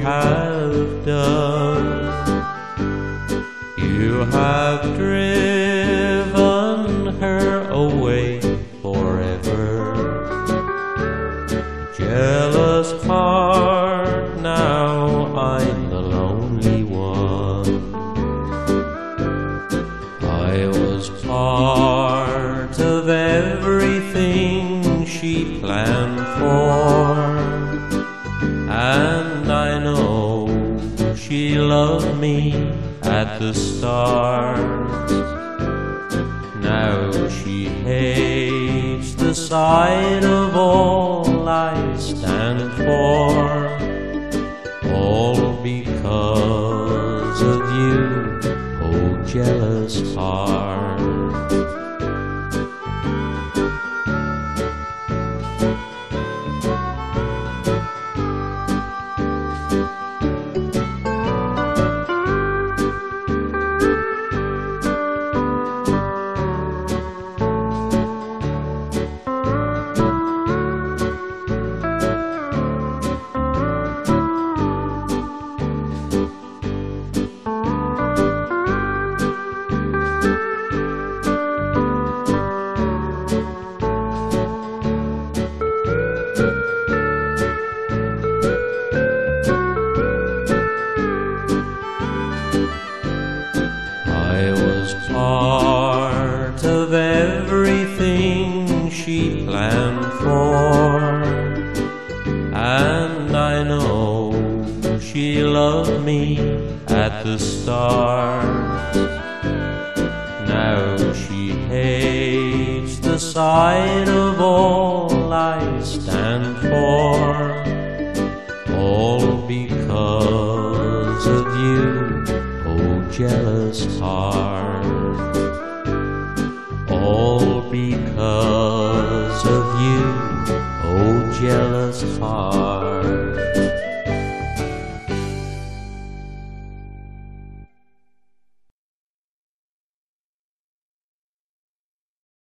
have done. You have driven her away forever. Jealous heart, now I'm the lonely one. I was part of everything she planned for, and I know she loved me at the start. Now she hates the sight of all I stand for, all because of you, oh jealous heart. I was part of everything she planned for, and I know she loved me at the start. Now she hates the sight of all I stand for, all because of you, oh jealous heart. All because of you, oh jealous heart.